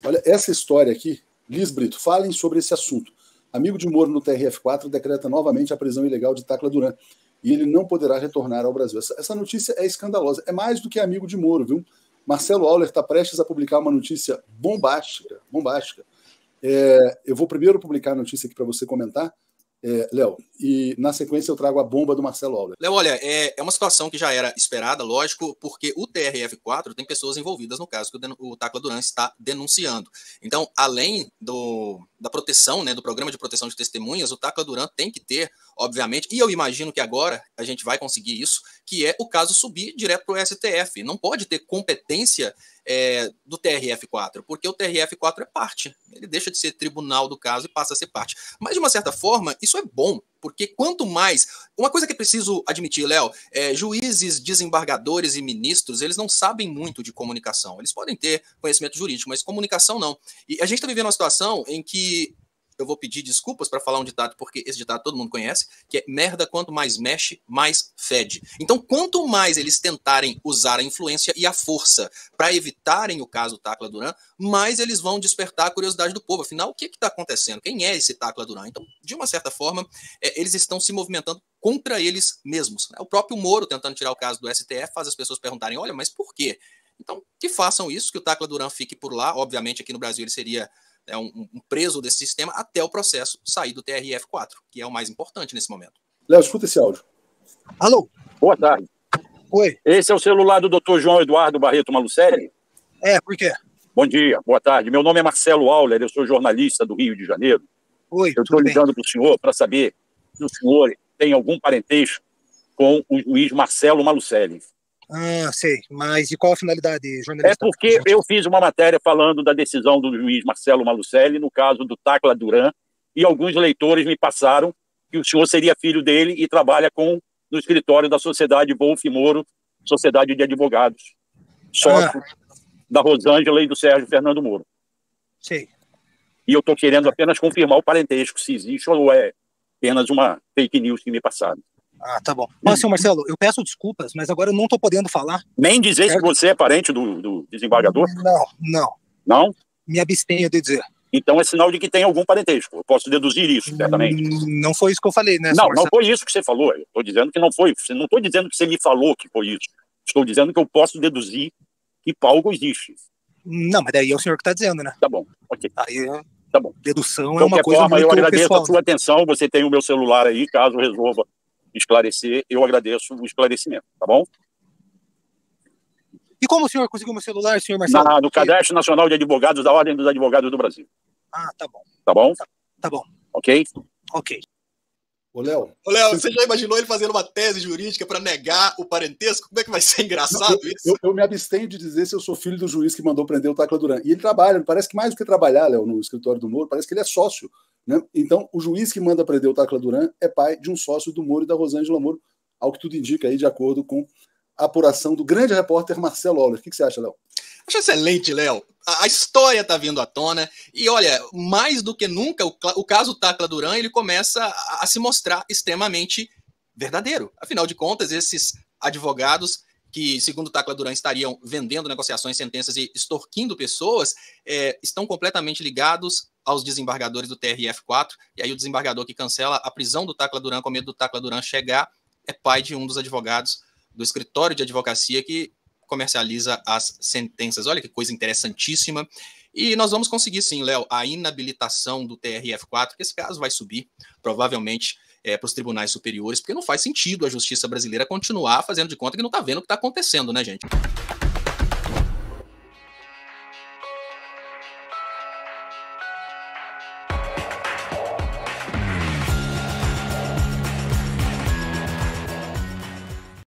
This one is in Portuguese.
Olha, essa história aqui, Liz Brito, falem sobre esse assunto. Amigo de Moro no TRF4 decreta novamente a prisão ilegal de Tacla Duran e ele não poderá retornar ao Brasil. Essa notícia é escandalosa. É mais do que amigo de Moro, viu? Marcelo Auler está prestes a publicar uma notícia bombástica. Eu vou primeiro publicar a notícia aqui para você comentar, Léo, e na sequência eu trago a bomba do Marcelo Auler. Léo, olha, é uma situação que já era esperada, lógico, porque o TRF4 tem pessoas envolvidas no caso que o Tacla Duran está denunciando. Então, além da proteção, né, do programa de proteção de testemunhas, o Tacla Duran tem que ter, obviamente, e eu imagino que agora a gente vai conseguir isso, que é o caso subir direto para o STF. Não pode ter competência do TRF4, porque o TRF4 é parte. Ele deixa de ser tribunal do caso e passa a ser parte. Mas, de uma certa forma, isso é bom, porque quanto mais... Uma coisa que é preciso admitir, Léo, juízes, desembargadores e ministros, eles não sabem muito de comunicação. Eles podem ter conhecimento jurídico, mas comunicação não. E a gente está vivendo uma situação em que eu vou pedir desculpas para falar um ditado, porque esse ditado todo mundo conhece, que é merda quanto mais mexe, mais fede. Então, quanto mais eles tentarem usar a influência e a força para evitarem o caso Tacla Duran, mais eles vão despertar a curiosidade do povo. Afinal, o que está acontecendo? Quem é esse Tacla Duran? Então, de uma certa forma, eles estão se movimentando contra eles mesmos. O próprio Moro, tentando tirar o caso do STF, faz as pessoas perguntarem, olha, mas por quê? Então, que façam isso, que o Tacla Duran fique por lá. Obviamente, aqui no Brasil ele seria um preso desse sistema até o processo sair do TRF4, que é o mais importante nesse momento. Léo, escuta esse áudio. Alô? Boa tarde. Oi. Esse é o celular do Dr. João Eduardo Barreto Malucelli? Por quê? Bom dia, boa tarde. Meu nome é Marcelo Auler, eu sou jornalista do Rio de Janeiro. Oi, eu estou ligando para o senhor para saber se o senhor tem algum parentesco com o juiz Marcelo Malucelli. Ah, sei. Mas de qual a finalidade, jornalista? É porque eu fiz uma matéria falando da decisão do juiz Marcelo Malucelli no caso do Tacla Duran e alguns leitores me passaram que o senhor seria filho dele e trabalha no escritório da Sociedade Wolf Moro, Sociedade de Advogados, sócio da Rosângela e do Sérgio Fernando Moro. Sei. E eu estou querendo apenas confirmar o parentesco, se existe ou é apenas uma fake news que me passaram. Ah, tá bom. Mas, senhor Marcelo, eu peço desculpas, mas agora eu não estou podendo falar. Nem dizer que você é parente do desembargador? Não. Não? Me abstenho de dizer. Então é sinal de que tem algum parentesco. Eu posso deduzir isso, certamente. Não foi isso que eu falei, né, Não foi isso que você falou. Eu estou dizendo que não foi. Não estou dizendo que você me falou que foi isso. Estou dizendo que eu posso deduzir que algo existe. Não, mas daí é o senhor que está dizendo, né? Tá bom, ok. Aí, tá bom. Dedução é uma coisa forma, muito eu agradeço pessoal, a sua atenção. Você tem o meu celular aí, caso resolva esclarecer, eu agradeço o esclarecimento, tá bom? E como o senhor conseguiu meu celular, senhor Marcelo? No Cadastro Nacional de Advogados da Ordem dos Advogados do Brasil. Ah, tá bom. Tá bom? Tá bom. Ok? Ok. Ô, Léo, você já imaginou ele fazendo uma tese jurídica para negar o parentesco? Como é que vai ser engraçado isso? Eu me abstenho de dizer se eu sou filho do juiz que mandou prender o Tacla Duran. E ele trabalha, parece que mais do que trabalhar, Léo, no escritório do Moro, parece que ele é sócio, né? Então, o juiz que manda prender o Tacla Duran é pai de um sócio do Moro e da Rosângela Moro, ao que tudo indica aí, de acordo com a apuração do grande repórter Marcelo Auler. O que você acha, Léo? Acho excelente, Léo. A história está vindo à tona e, olha, mais do que nunca, o caso Tacla Duran, ele começa a se mostrar extremamente verdadeiro. Afinal de contas, esses advogados que, segundo Tacla Duran, estariam vendendo negociações, sentenças e extorquindo pessoas, estão completamente ligados aos desembargadores do TRF4, e aí o desembargador que cancela a prisão do Tacla Duran com medo do Tacla Duran chegar é pai de um dos advogados do escritório de advocacia que comercializa as sentenças. Olha que coisa interessantíssima. E nós vamos conseguir sim, Léo, a inabilitação do TRF4, que esse caso vai subir, provavelmente, para os tribunais superiores, porque não faz sentido a justiça brasileira continuar fazendo de conta que não está vendo o que está acontecendo, né, gente?